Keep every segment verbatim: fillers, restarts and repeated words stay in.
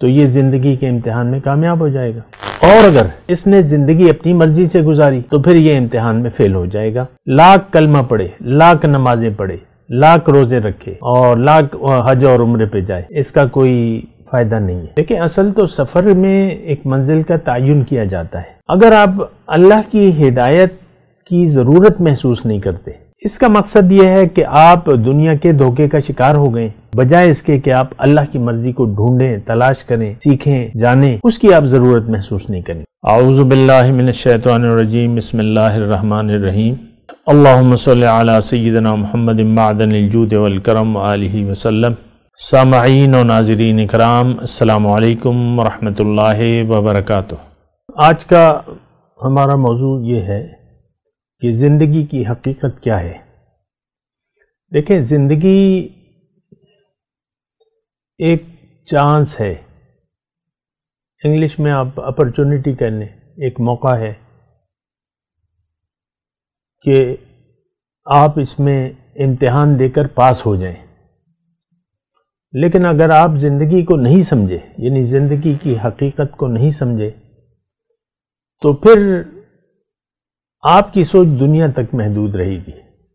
تو یہ زندگی کے امتحان میں کامیاب ہو جائے گا، اور اگر اس نے زندگی اپنی مرضی سے گزاری تو پھر یہ امتحان میں فیل ہو جائے گا۔ لاکھ کلمہ پڑھے، لاکھ نمازیں پڑھے، لاکھ روزے رکھے اور لاکھ حج اور عمرے پہ جائے، اس کا کوئی فائدہ نہیں ہے۔ لیکن اصل تو سفر میں ایک منزل کا تعین کیا جاتا ہے۔ اگر آپ اللہ کی ہدایت کی ضرورت محسوس نہیں کرتے، اس کا مقصد یہ ہے کہ آپ دنیا کے دھوکے کا شکار ہو گئے، بجائے اس کے کہ آپ اللہ کی مرضی کو ڈھونڈیں، تلاش کریں، سیکھیں، جانیں، اس کی آپ ضرورت محسوس نہیں کریں۔ اعوذ باللہ من الشیطان الرجیم، بسم اللہ الرحمن الرحیم۔ اللہم صلی علی سیدنا محمد معدن الجود والکرم آلہ وسلم۔ سامعین و ناظرین اکرام، السلام علیکم ورحمۃ اللہ وبرکاتہ۔ آج کا ہمارا موضوع یہ ہے کہ زندگی کی حقیقت کیا ہے۔ دیکھیں، زندگی ایک چانس ہے، انگلش میں آپ اپرچونٹی کہہ لیں، ایک موقع ہے کہ آپ اس میں امتحان دے کر پاس ہو جائیں۔ لیکن اگر آپ زندگی کو نہیں سمجھے، یعنی زندگی کی حقیقت کو نہیں سمجھے، تو پھر آپ کی سوچ دنیا تک محدود رہے گی۔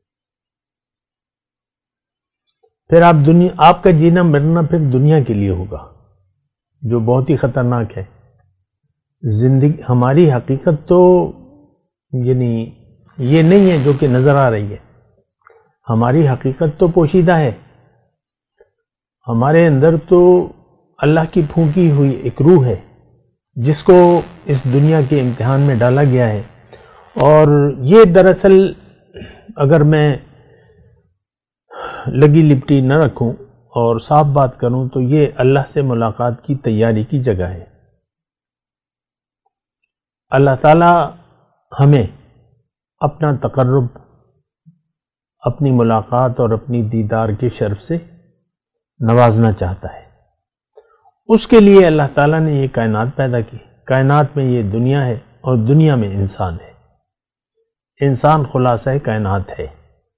پھر آپ دنیا آپ کا جینا مرنا پھر دنیا کے لیے ہوگا، جو بہت ہی خطرناک ہے۔ زندگی ہماری حقیقت تو یعنی یہ نہیں ہے جو کہ نظر آ رہی ہے، ہماری حقیقت تو پوشیدہ ہے۔ ہمارے اندر تو اللہ کی پھونکی ہوئی ایک روح ہے جس کو اس دنیا کے امتحان میں ڈالا گیا ہے، اور یہ دراصل اگر میں لگی لپٹی نہ رکھوں اور صاف بات کروں تو یہ اللہ سے ملاقات کی تیاری کی جگہ ہے۔ اللہ تعالی ہمیں اپنا تقرب، اپنی ملاقات اور اپنی دیدار کے شرف سے نوازنا چاہتا ہے۔ اس کے لیے اللہ تعالیٰ نے یہ کائنات پیدا کی۔ کائنات میں یہ دنیا ہے اور دنیا میں انسان ہے۔ انسان خلاصہ کائنات ہے،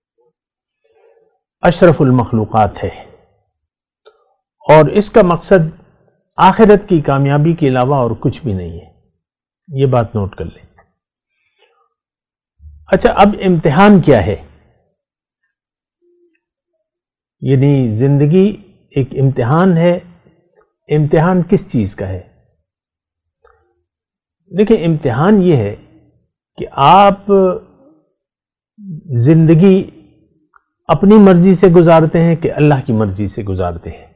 اشرف المخلوقات ہے، اور اس کا مقصد آخرت کی کامیابی کے علاوہ اور کچھ بھی نہیں ہے۔ یہ بات نوٹ کر لیں۔ اچھا، اب امتحان کیا ہے؟ یعنی زندگی ایک امتحان ہے۔ امتحان کس چیز کا ہے؟ دیکھیں، امتحان یہ ہے کہ آپ زندگی اپنی مرضی سے گزارتے ہیں کہ اللہ کی مرضی سے گزارتے ہیں۔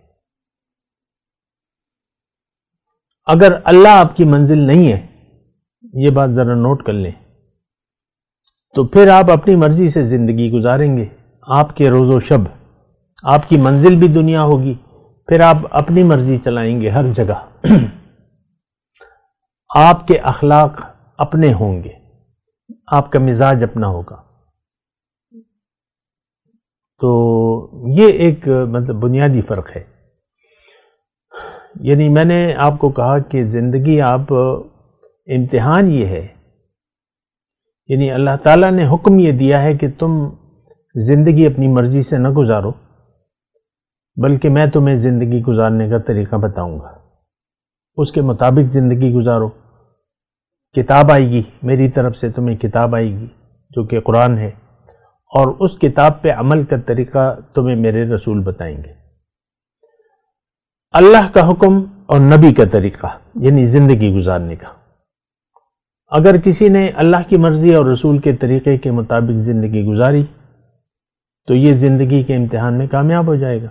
اگر اللہ آپ کی منزل نہیں ہے، یہ بات ذرا نوٹ کر لیں، تو پھر آپ اپنی مرضی سے زندگی گزاریں گے۔ آپ کے روز و شب، آپ کی منزل بھی دنیا ہوگی، پھر آپ اپنی مرضی چلائیں گے ہر جگہ۔ آپ کے اخلاق اپنے ہوں گے، آپ کا مزاج اپنا ہوگا۔ تو یہ ایک مطلب بنیادی فرق ہے۔ یعنی میں نے آپ کو کہا کہ زندگی آپ امتحان یہ ہے، یعنی اللہ تعالیٰ نے حکم یہ دیا ہے کہ تم زندگی اپنی مرضی سے نہ گزارو، بلکہ میں تمہیں زندگی گزارنے کا طریقہ بتاؤں گا، اس کے مطابق زندگی گزارو۔ کتاب آئے گی میری طرف سے، تمہیں کتاب آئے گی جو کہ قرآن ہے، اور اس کتاب پہ عمل کا طریقہ تمہیں میرے رسول بتائیں گے۔ اللہ کا حکم اور نبی کا طریقہ، یعنی زندگی گزارنے کا۔ اگر کسی نے اللہ کی مرضی اور رسول کے طریقے کے مطابق زندگی گزاری تو یہ زندگی کے امتحان میں کامیاب ہو جائے گا،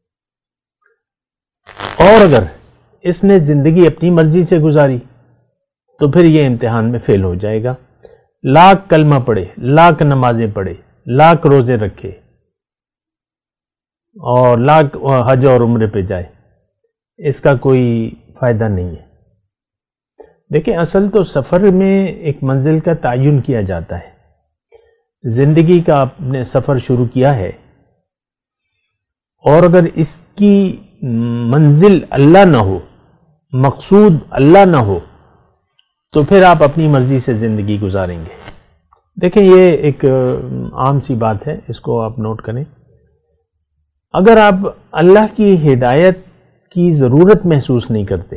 اور اگر اس نے زندگی اپنی مرضی سے گزاری تو پھر یہ امتحان میں فیل ہو جائے گا۔ لاکھ کلمہ پڑھے، لاکھ نمازیں پڑھے، لاکھ روزے رکھے اور لاکھ حج اور عمرے پہ جائے، اس کا کوئی فائدہ نہیں ہے۔ دیکھیں، اصل تو سفر میں ایک منزل کا تعین کیا جاتا ہے۔ زندگی کا آپ نے سفر شروع کیا ہے، اور اگر اس کی منزل اللہ نہ ہو، مقصود اللہ نہ ہو، تو پھر آپ اپنی مرضی سے زندگی گزاریں گے۔ دیکھیں، یہ ایک عام سی بات ہے، اس کو آپ نوٹ کریں۔ اگر آپ اللہ کی ہدایت کی ضرورت محسوس نہیں کرتے۔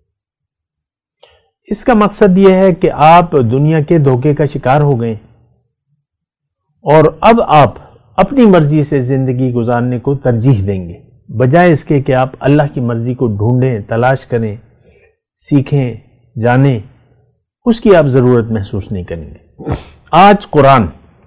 اس کا مقصد یہ ہے کہ آپ دنیا کے دھوکے کا شکار ہو گئے اور اب آپ اپنی مرضی سے زندگی گزارنے کو ترجیح دیں گے، بجائے اس کے کہ آپ اللہ کی مرضی کو ڈھونڈیں، تلاش کریں، سیکھیں، جانیں، اس کی آپ ضرورت محسوس نہیں کریں گے۔ آج قرآن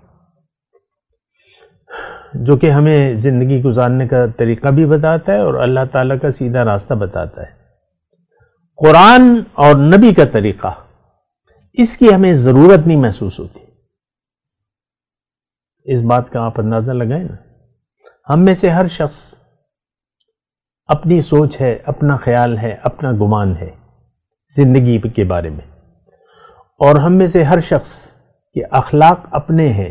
جو کہ ہمیں زندگی گزارنے کا طریقہ بھی بتاتا ہے اور اللہ تعالیٰ کا سیدھا راستہ بتاتا ہے، قرآن اور نبی کا طریقہ، اس کی ہمیں ضرورت نہیں محسوس ہوتی۔ اس بات کا آپ اندازہ لگائیں نا، ہم میں سے ہر شخص اپنی سوچ ہے، اپنا خیال ہے، اپنا گمان ہے زندگی کے بارے میں، اور ہم میں سے ہر شخص کے اخلاق اپنے ہیں،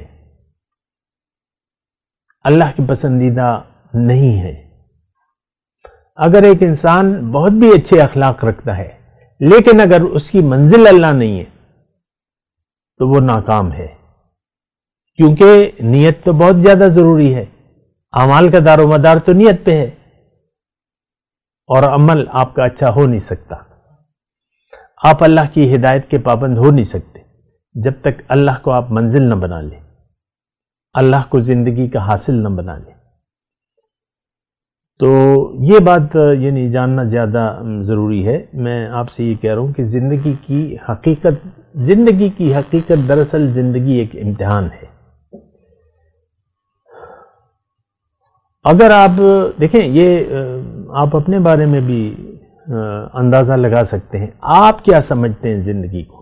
اللہ کے پسندیدہ نہیں ہے۔ اگر ایک انسان بہت بھی اچھے اخلاق رکھتا ہے لیکن اگر اس کی منزل اللہ نہیں ہے تو وہ ناکام ہے، کیونکہ نیت تو بہت زیادہ ضروری ہے، اعمال کا دار و مدار تو نیت پہ ہے، اور عمل آپ کا اچھا ہو نہیں سکتا، آپ اللہ کی ہدایت کے پابند ہو نہیں سکتے جب تک اللہ کو آپ منزل نہ بنا لیں، اللہ کو زندگی کا حاصل نہ بنا لیں۔ تو یہ بات یعنی جاننا زیادہ ضروری ہے۔ میں آپ سے یہ کہہ رہا ہوں کہ زندگی کی حقیقت زندگی کی حقیقت دراصل زندگی ایک امتحان ہے۔ اگر آپ دیکھیں، یہ آپ اپنے بارے میں بھی اندازہ لگا سکتے ہیں، آپ کیا سمجھتے ہیں زندگی کو؟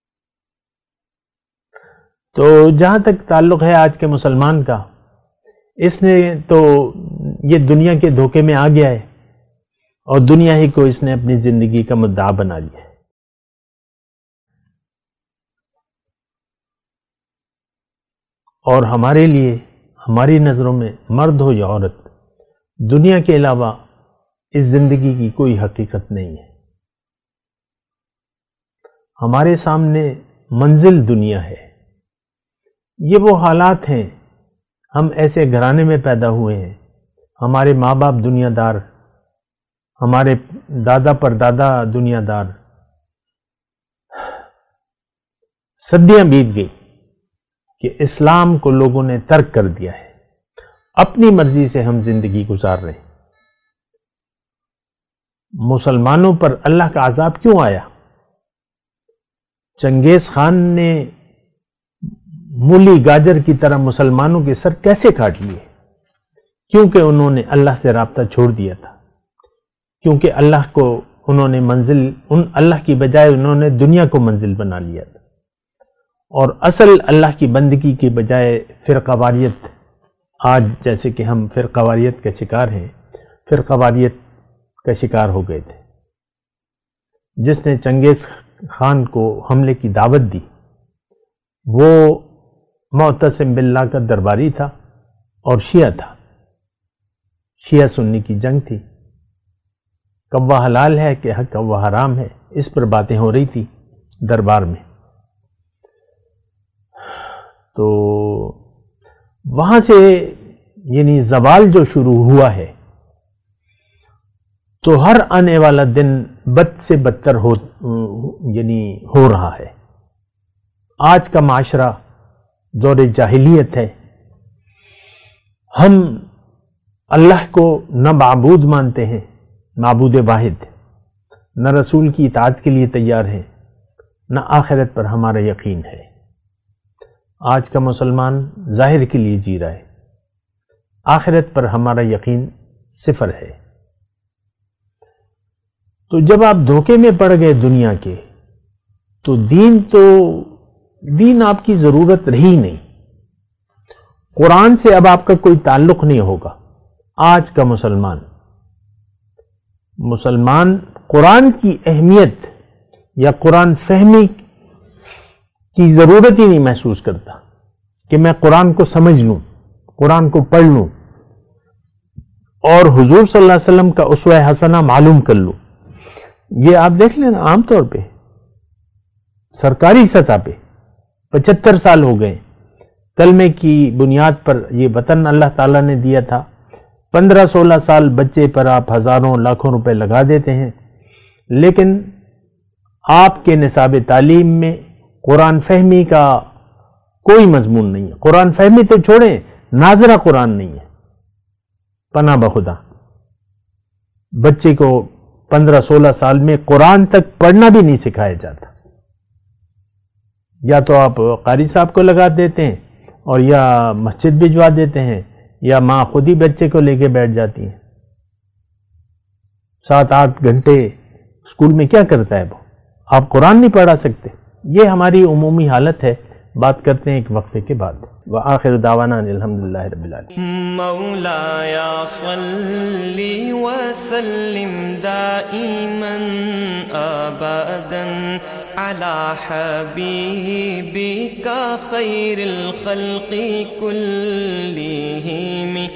تو جہاں تک تعلق ہے آج کے مسلمان کا، اس نے تو یہ دنیا کے دھوکے میں آ گیا ہے اور دنیا ہی کو اس نے اپنی زندگی کا مدعا بنا لیا ہے۔ اور ہمارے لیے، ہماری نظروں میں مرد ہو یا عورت، دنیا کے علاوہ اس زندگی کی کوئی حقیقت نہیں ہے۔ ہمارے سامنے منزل دنیا ہے۔ یہ وہ حالات ہیں، ہم ایسے گھرانے میں پیدا ہوئے ہیں، ہمارے ماں باپ دنیا دار، ہمارے دادا پر دادا دنیا دار، صدیاں بیت گئی کہ اسلام کو لوگوں نے ترک کر دیا ہے، اپنی مرضی سے ہم زندگی گزار رہے ہیں۔ مسلمانوں پر اللہ کا عذاب کیوں آیا؟ چنگیز خان نے مولی گاجر کی طرح مسلمانوں کے سر کیسے کاٹ لیے؟ کیونکہ انہوں نے اللہ سے رابطہ چھوڑ دیا تھا، کیونکہ اللہ کو انہوں نے منزل ان اللہ کی بجائے انہوں نے دنیا کو منزل بنا لیا تھا، اور اصل اللہ کی بندگی کے بجائے فرقہ واریت، آج جیسے کہ ہم فرقہ واریت کا شکار ہیں، فرقہ واریت کا شکار ہو گئے تھے۔ جس نے چنگیز خان کو حملے کی دعوت دی وہ معتصم باللہ کا درباری تھا اور شیعہ تھا، شیعہ سنی کی جنگ تھی، کوا حلال ہے کہ کوا حرام ہے، اس پر باتیں ہو رہی تھی دربار میں۔ تو وہاں سے یعنی زوال جو شروع ہوا ہے، تو ہر آنے والا دن بد سے بدتر ہو یعنی ہو رہا ہے۔ آج کا معاشرہ دور جاہلیت ہے، ہم اللہ کو نہ معبود مانتے ہیں، معبود واحد، نہ رسول کی اطاعت کے لیے تیار ہیں، نہ آخرت پر ہمارا یقین ہے۔ آج کا مسلمان ظاہر کے لیے جی رہا ہے، آخرت پر ہمارا یقین صفر ہے۔ تو جب آپ دھوکے میں پڑ گئے دنیا کے، تو دین تو دین آپ کی ضرورت رہی نہیں، قرآن سے اب آپ کا کوئی تعلق نہیں ہوگا۔ آج کا مسلمان مسلمان قرآن کی اہمیت یا قرآن فہمی کی ضرورت ہی نہیں محسوس کرتا کہ میں قرآن کو سمجھ لوں، قرآن کو پڑھ لوں اور حضور صلی اللہ علیہ وسلم کا اسوہ حسنہ معلوم کر لوں۔ یہ آپ دیکھ لیں عام طور پہ سرکاری سطح پہ پچہتر سال ہو گئے، کلمے کی بنیاد پر یہ وطن اللہ تعالیٰ نے دیا تھا، پندرہ سولہ سال بچے پر آپ ہزاروں لاکھوں روپے لگا دیتے ہیں، لیکن آپ کے نصاب تعلیم میں قرآن فہمی کا کوئی مضمون نہیں ہے۔ قرآن فہمی تو چھوڑیں، ناظرہ قرآن نہیں ہے۔ پناہ بخدا بچے کو پندرہ سولہ سال میں قرآن تک پڑھنا بھی نہیں سکھایا جاتا۔ یا تو آپ قاری صاحب کو لگا دیتے ہیں اور یا مسجد بھجوا دیتے ہیں، یا ماں خود ہی بچے کو لے کے بیٹھ جاتی ہیں۔ سات آٹھ گھنٹے اسکول میں کیا کرتا ہے وہ؟ آپ قرآن نہیں پڑھا سکتے۔ یہ ہماری عمومی حالت ہے۔ بات کرتے ہیں ایک وقفے کے بعد۔ وآخر دعوانا الحمدللہ رب العالمین۔ مولایا صلی وسلم دائما ابدا علی حبیبک خیر الخلق کلہم۔